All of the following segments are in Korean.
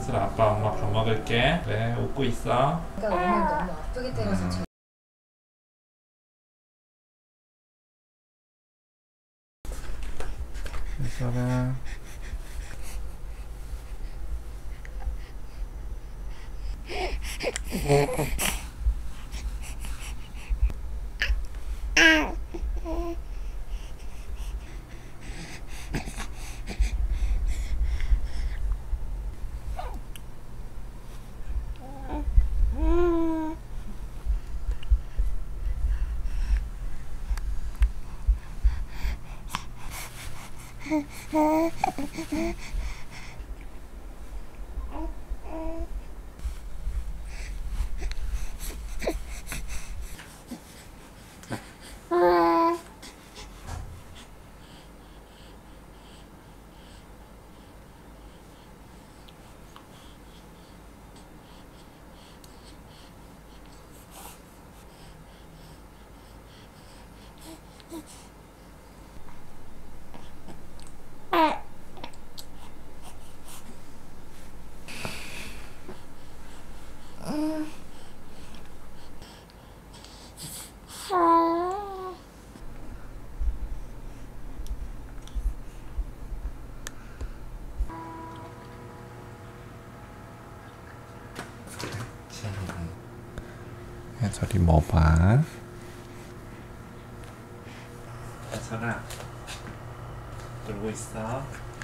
혜슬아, 아빠 엄마 밥 먹을게. 그래, 웃고 있어. 내가 오늘 너무 아프게 때려서 혜슬아. 혜솔이 뭐 봐? 혜솔아, 놀고 있어?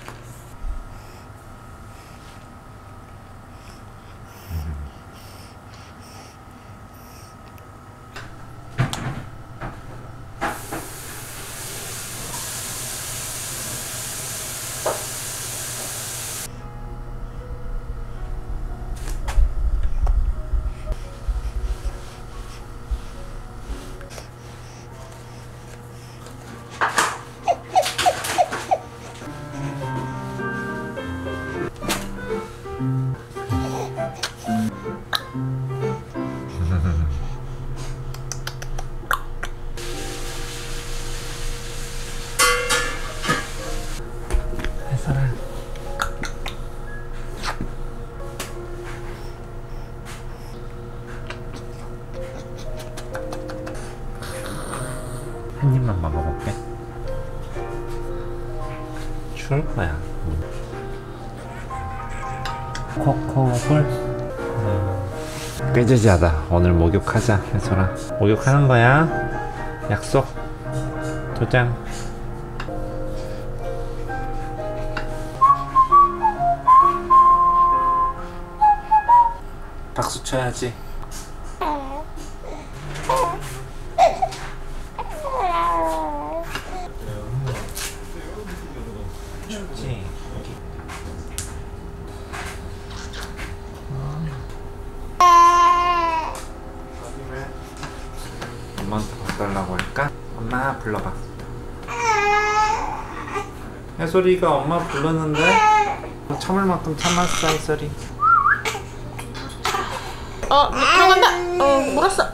혜솔아. 한 입만 먹어볼게. 추울 거야. 코코볼. 꾀지지하다. 오늘 목욕하자, 혜솔아. 목욕하는 거야. 약속. 도장. 박수 쳐야지. 춥지? 엄마한테 밥 달라고 할까? 엄마 불러봐. 혜솔이가 엄마 부르는데 참을 만큼 참았어, 혜솔이. 들어간다. 물었어.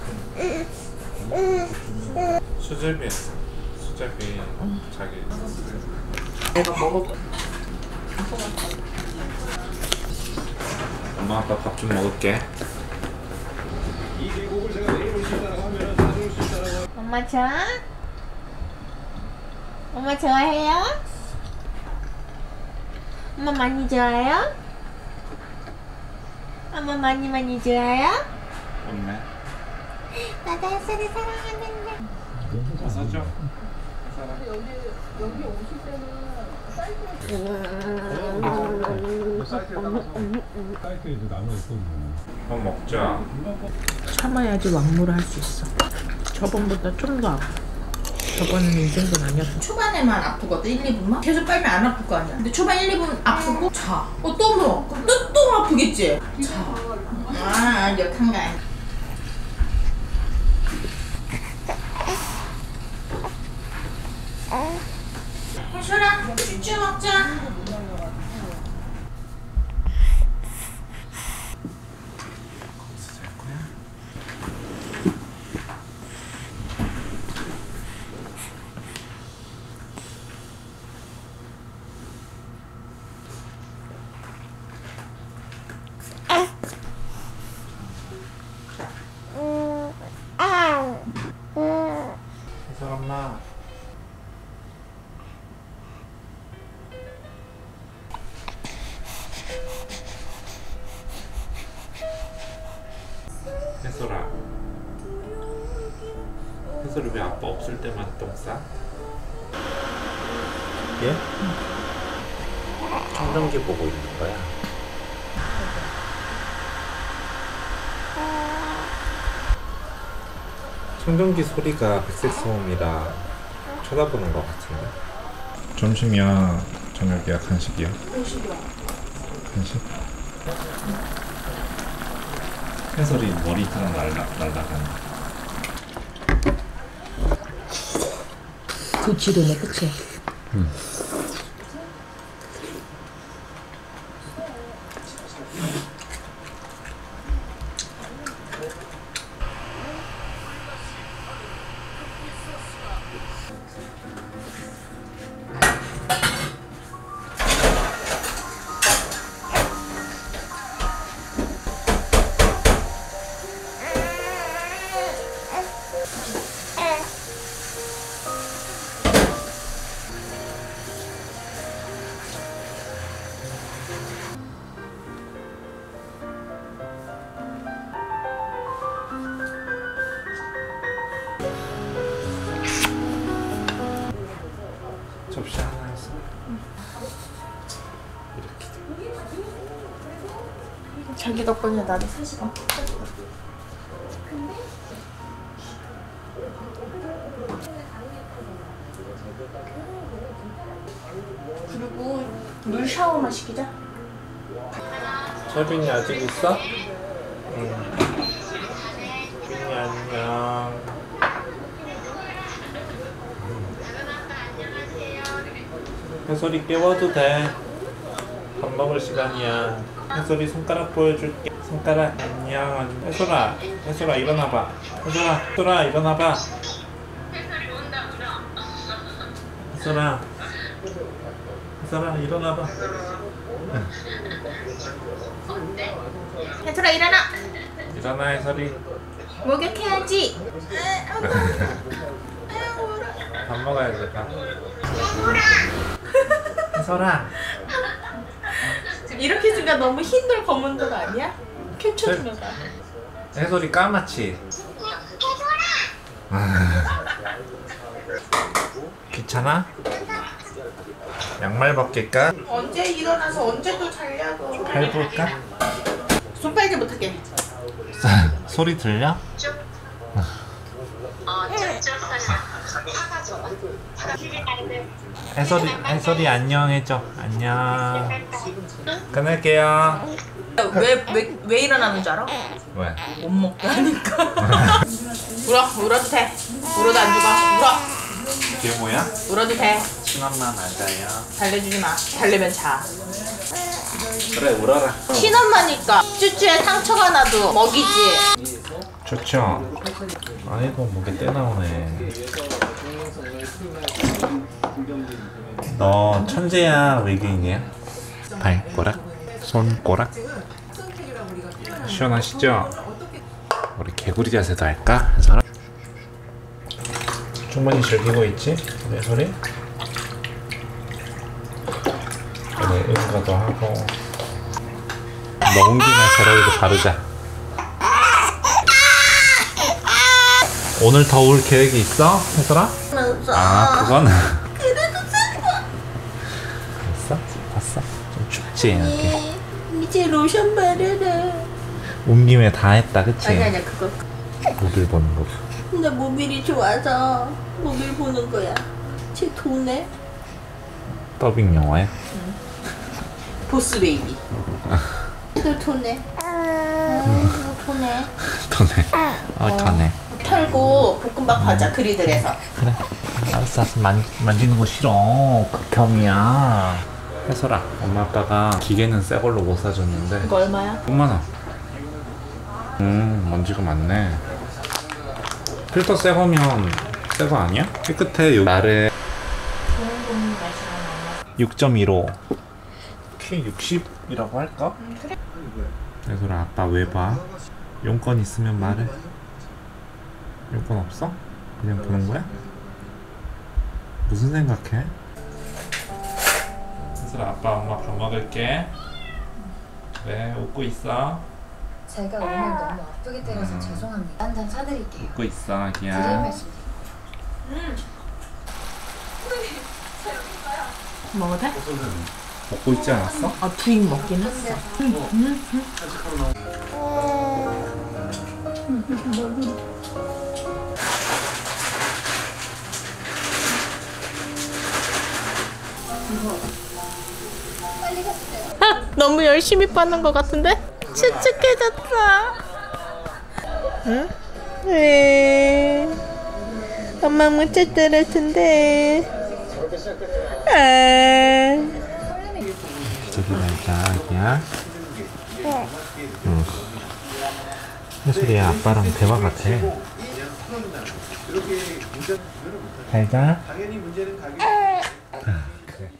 수제비 했어. 수제비 자기. 내가 먹어봐. 엄마 아빠 밥 좀 먹을게. 엄마 좋아? 엄마 좋아해요? 엄마 많이 좋아요? 엄마 많이 좋아요? 없네. 나도 혜솔이 사랑하는데. 써줘. 여기 오실 때는 사이트에도 나눠 있고 밥 먹자. 참아야지 왕무를 할 수 있어. 저번보다 좀 더 아파. 저번은 이 정도는 아니었어. 초반에만 아프거든, 1, 2분만? 계속 빨면 안 아플 거 아니야. 근데 초반 1, 2분 아프고 자. 또 물어. 그럼 또 아프겠지? 자. 아, 역한 거 아니야. 혜솔아, 쭈쭈 먹자. 거기서 잘 거야? 혜솔아, 혜솔이 왜 아빠 없을 때만 똥 싸? 예? 청정기 보고 있는 거야. 청정기 소리가 백색 소음이라 쳐다보는 것 같은데. 점심이야, 저녁이야, 간식이야? 간식이야. 간식? 혜솔이 머리카락 날라가는. 그 지도네, 그치? 접시 하나 해서 이렇게. 자기 덕분에 나도 3시간 그리고 물 샤워만 시키자. 철빈이 아직 있어? 응. 철빈이 안녕. 혜솔이 깨워도 돼. 밥 먹을 시간이야. 혜솔이 손가락 보여줄게. 손가락 안녕. 혜솔아, 혜솔아 일어나봐. 혜솔아 일어나봐. 혜솔아 일어나봐. 혜솔아 일어나. 일어나 혜솔이. 목욕해야지. 밥 먹어야 돼. 혜솔아. 이렇게 생각 너무 흰돌 검은돌 아니야? 캡처 들어가. 혜솔이 까맣지? 귀찮아? 양말 벗길까? 언제 일어나서 언제 또 자려고. 팔 볼까? 손 빨지 못하게. 소리 들려? 혜솔이 안녕 해줘. 안녕. 끊을게요. 왜 일어나는 줄 알아? 왜? 못 먹게 하니까. 울어도 돼. 울어도 안 죽어. 울어. 이게 뭐야? 울어도 돼. 친엄마 맞아요. 달래주지 마. 달래면 자. 그래 울어라. 친엄마니까 쭈쭈에 상처가 나도 먹이지. 좋죠? 아이고 목에 때 나오네. 너 천재야 외계인이야? 발꼬락? 손꼬락? 시원하시죠? 우리 개구리 자세도 할까? 혜솔아? 충분히 즐기고 있지? 내 소리? 오늘 응가도 하고 먹은 김에 배럴도 바르자. 오늘 더 올 계획이 있어? 혜솔아? 아 그거는 봤어? 좀 춥지 이렇게. 이제 로션 바르라. 온 김에 다 했다 그치? 아니야 그거. 모빌 보는 거. 나 모빌이 좋아서 모빌 보는 거야. 쟤 도네. 더빙 영화야? 보스 베이비. 너 도네. 도네. 더네. 더네. 털고 볶음밥 하자 그리들에서. 그래. 알았어. 만지는 거 싫어. 극혐이야. 혜솔아, 엄마 아빠가 기계는 새 걸로 못 사줬는데. 이거 얼마야? 6만 원. 먼지가 많네. 필터 새 거면 새 거 아니야? 깨끗해. 요 아래 6.15. 키 60이라고 할까? 그래. 혜솔아, 아빠 왜 봐? 용건 있으면 말해. 용건 없어? 그냥 보는 거야? 무슨 생각해? 혜솔아, 아빠 엄마 밥 먹을게. 그래, 웃고 있어. 제가 오늘 너무 아프게 때려서 죄송합니다. 한 잔 사드릴게요. 먹고 있어, 드릴 아기야. 말씀. 먹어도 돼? 먹고 있지 않았어? 아, 부익 먹긴 했어. 너무 열심히 빠는 것 같은데? 축축해졌어. 응? 왜? 엄마 못 찾더랄 텐데. 저기 말자, 아기야. 응. 혜솔이야, 아빠랑 대화 같아. 잘자. 그래.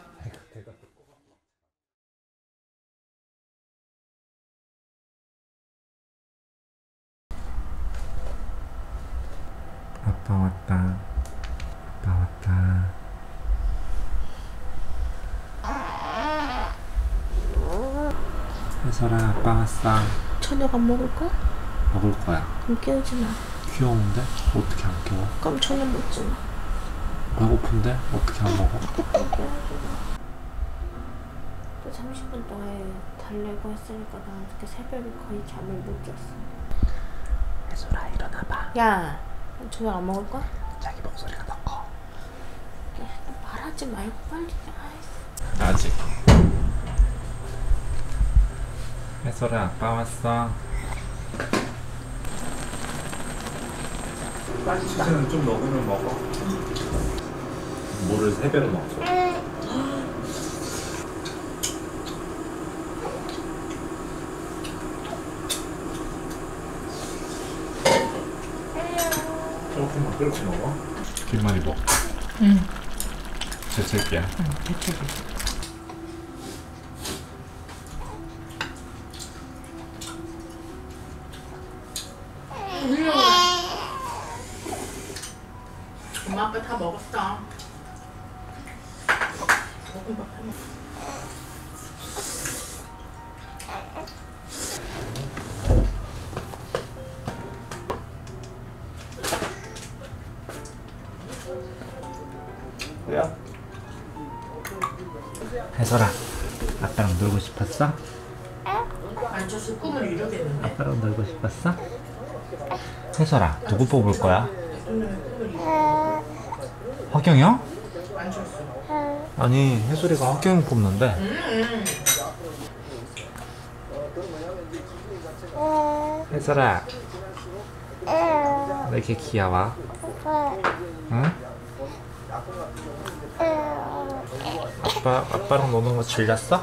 아빠 왔다. 아빠 왔다. 혜솔아, 아빠 왔어. 저녁 안 먹을 거야? 먹을 거야. 그럼 깨우지 마. 귀여운데? 어떻게 안 깨워? 그럼 저녁 먹지 마. 배고픈데? 어떻게 안 먹어? 또 30분 동안 달래고 했으니까 나 어떻게 새벽에 거의 잠을 못 잤어. 혜솔아, 일어나봐. 야, 저녁 안 먹을 거야? 자기 목소리가 더 커. 야, 말하지 말고 빨리. 아직. 혜솔아, 아빠 왔어. 치즈는 좀 먹으면 먹어. 물을 3배로 넣었어. 조금만 끓고 먹어. 김말이 먹어. 응. 재채기야. 응, 대체기. 엄마 아빠 다 먹었어. 볶음밥 해 먹어. 뭐야? 혜솔아, 아빠랑 놀고 싶었어? 앉아서 꿈을 이루겠는데. 아빠랑 놀고 싶었어? 혜솔아, 누구 뽑을 거야? 화경이 형? 아니, 혜솔이가 화경이 형 뽑는데. 혜솔아, 왜 이렇게 귀여워? 응? 아빠랑 노는 거 질렸어?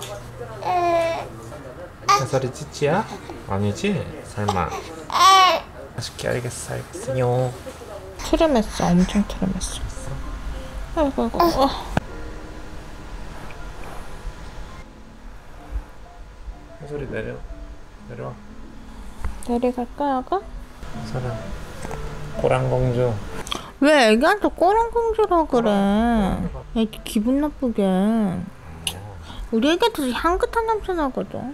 혜솔이 찌찌야? 아니지? 설마. 맛있게 알겠어요. 트름했어. 엄청 트름했어. 아이고. 혜솔이 내려와. 내려갈까, 아가? 혜솔아, 꼬랑공주. 왜 애기한테 꼬랑공주라 그래? 애기 기분 나쁘게. 우리 애기한테 향긋한 냄새 나거든.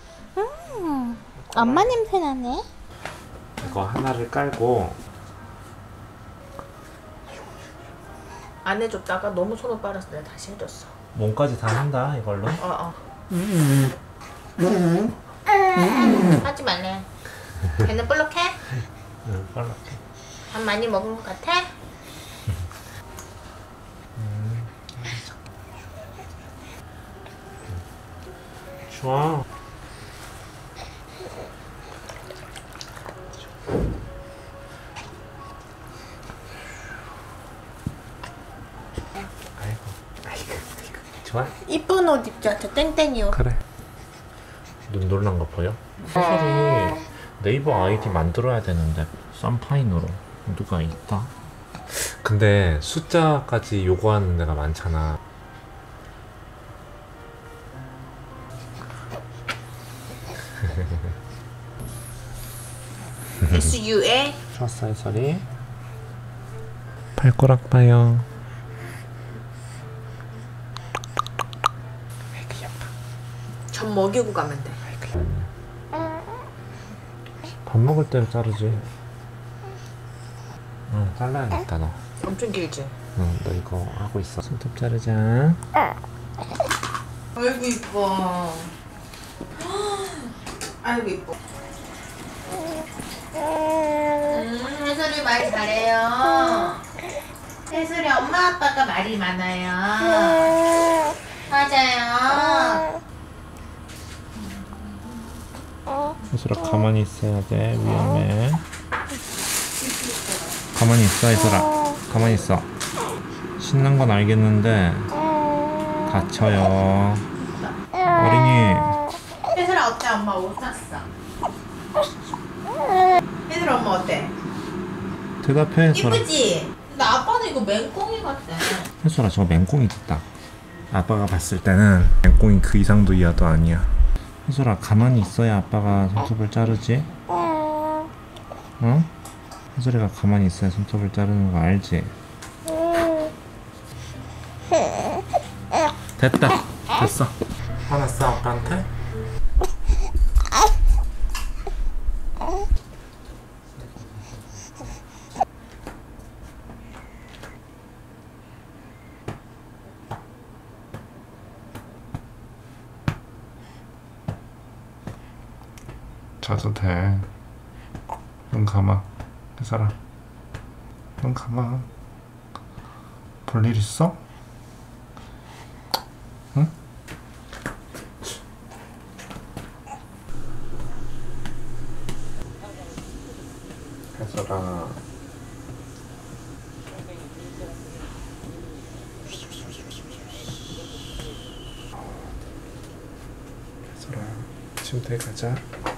엄마 냄새 나네. 이거 하나를 깔고 안 해줬다가 너무 손을 빨아서 내가 다시 해줬어. 몸까지 다 한다 이걸로. 하지 말래. 걔는 볼록해? 응, 빨갛게. 밥 많이 먹은 것 같아? 좋아. 아이고. 좋아? 이쁜 옷 입자. 저 땡땡이 옷. 그래. 눈 놀란 거 보여? 혜솔이 네이버 아이디 만들어야 되는데 썬파인으로 누가 있다? 근데 숫자까지 요구하는 데가 많잖아. SUA? 좋았어, 혜솔이. 발가락 봐요. 전 먹이고 가면 돼. 밥 먹을 때 자르지. 응, 잘라야겠다 너. 엄청 길지? 응, 너 이거 하고 있어. 손톱 자르자. 아이고 이뻐. 아이고 이뻐. 혜솔이 말 잘해요. 혜솔이 엄마 아빠가 말이 많아요. 맞아요. 혜솔아 가만히 있어야 돼. 위험해. 가만히 있어 혜솔아. 가만히 있어. 신난 건 알겠는데 다쳐요. 어린이. 혜솔아 어때? 엄마 옷 샀어. 혜솔아 엄마 어때? 대답해 혜솔아. 이쁘지? 근데 아빠는 이거 맹꽁이 같아. 혜솔아 저거 맹꽁이 같다. 아빠가 봤을 때는 맹꽁이 그 이상도 이하도 아니야. 혜솔아 가만히 있어야 아빠가 손톱을 자르지? 어? 혜솔이가 가만히 있어야 손톱을 자르는 거 알지? 됐다. 됐어. 화났어 아빠한테? 자도 돼. 눈 감아. 혜솔아. 눈 감아. 볼 일 있어? 응? 혜솔아. 혜솔아. 침대 가자.